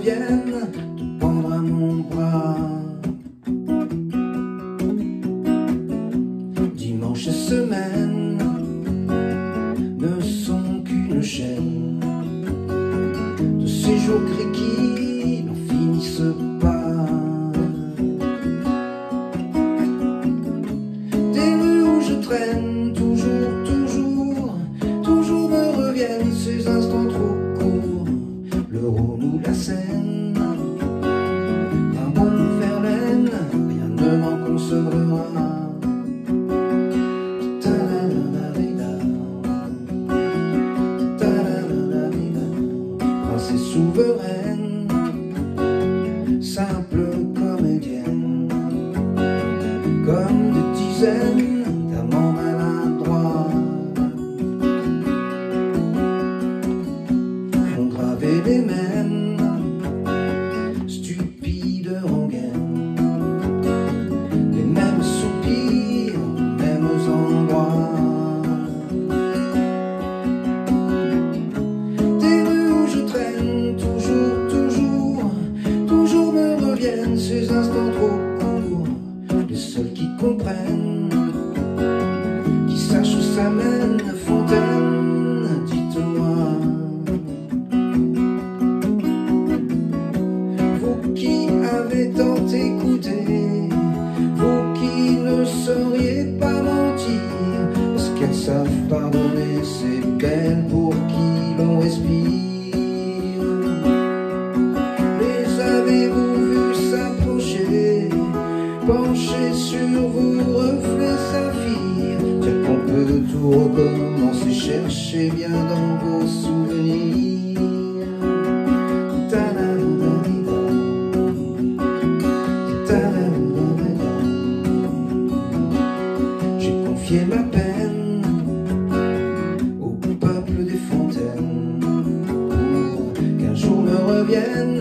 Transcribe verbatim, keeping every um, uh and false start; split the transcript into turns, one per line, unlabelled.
vienne te prendre à mon bras. Dimanche et semaine ne sont qu'une chaîne de ces jours gris qui n'en finissent pas. Des rues où je traîne, toujours, toujours, toujours me reviennent ces instants trop courts. Le Rhône ou la Seine, Narbonne ou Verlaine, rien ne m'en consolera. Princesse souveraine, simple comédienne, comme des dizaines d'amants maladroits ont gravé les mêmes stupides rengaines, les mêmes soupirs aux mêmes endroits. Ces instants trop courts, les seuls qui comprennent, qui sachent où ça mène. Fontaine, dites-moi, vous qui avez tant écouté, vous qui ne sauriez pas mentir, est-ce qu'elles savent pardonner ces belles pour qui l'on respire? Les avez-vous penché sur vos reflets saphirs, dire qu'on peut tout recommencer, cherchez bien dans vos souvenirs. J'ai confié ma peine au peuple des fontaines pour qu'un jour me revienne